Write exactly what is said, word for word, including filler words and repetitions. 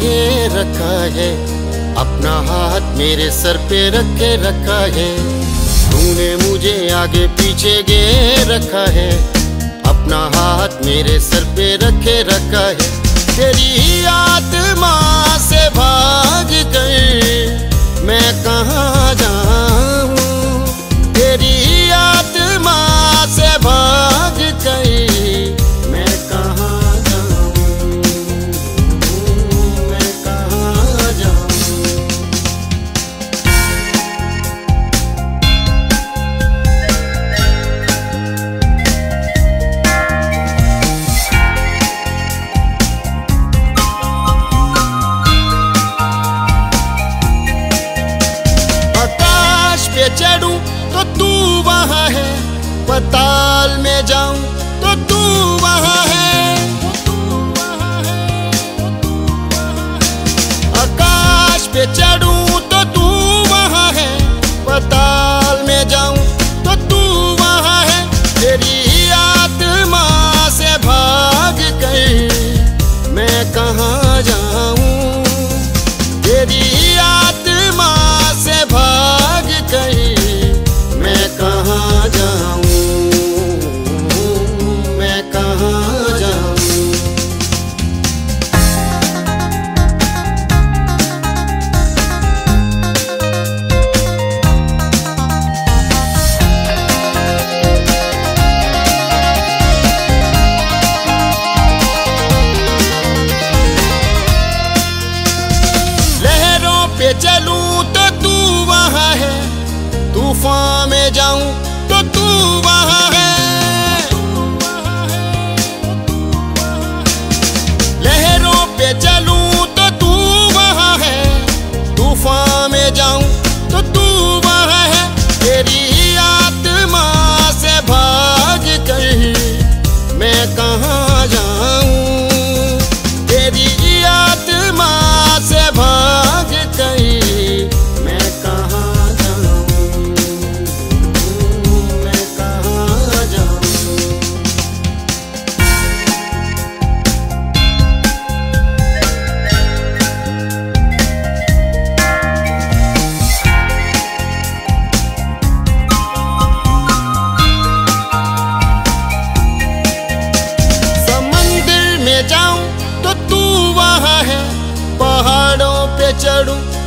आगे रखा है, अपना हाथ मेरे सर पे रख के रखा है। तूने मुझे आगे पीछे घेर रखा है, अपना हाथ मेरे सर पे रख के रखा है। तेरी आत्मा से भाग कर मैं कहाँ जाऊँ, तेरी आत्मा से भाग कर मैं कहाँ जाऊँ, मैं कहाँ जाऊँ। आकाश पे चढ़ूं तो तू वहाँ है, पताल में जाऊं तो तू वहाँ है। आकाश पे चढ़ूं तो तू वहाँ है, पताल में जाऊं तो तू वहाँ है। तेरी आत्मा से भाग कर मैं कहाँ जाऊं, तेरी आत्मा से भाग कर मैं कहाँ जाऊं, मैं कहाँ जाऊं। लहरों पे चलूं तो तू वहाँ है, तूफान में जाऊं तो तू वहाँ है। लहरों पे चलूं तो तू वहाँ है, तूफान में जाऊं तो तू वहाँ है। तेरी आत्मा से भाग कर मैं कहाँ जाऊं, तेरी आत्मा से भाग कर मैं कहाँ जाऊं, मैं कहाँ जाऊं। समंदर में जाऊं तो तू वहाँ है, पहाड़ों पे चढ़ूं